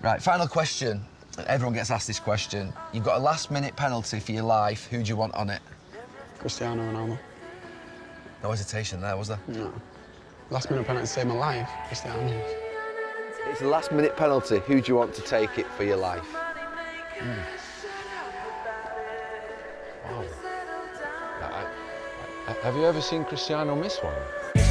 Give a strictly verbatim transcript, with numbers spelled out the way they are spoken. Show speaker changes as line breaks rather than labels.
Right, final question. Everyone gets asked this question. You've got a last-minute penalty for your life. Who do you want on it?
Cristiano Ronaldo.
No hesitation there, was there?
No. Last minute penalty to save my life, Cristiano.
It's a last-minute penalty. Who do you want to take it for your life?
Mm. Wow. I, I, have you ever seen Cristiano miss one?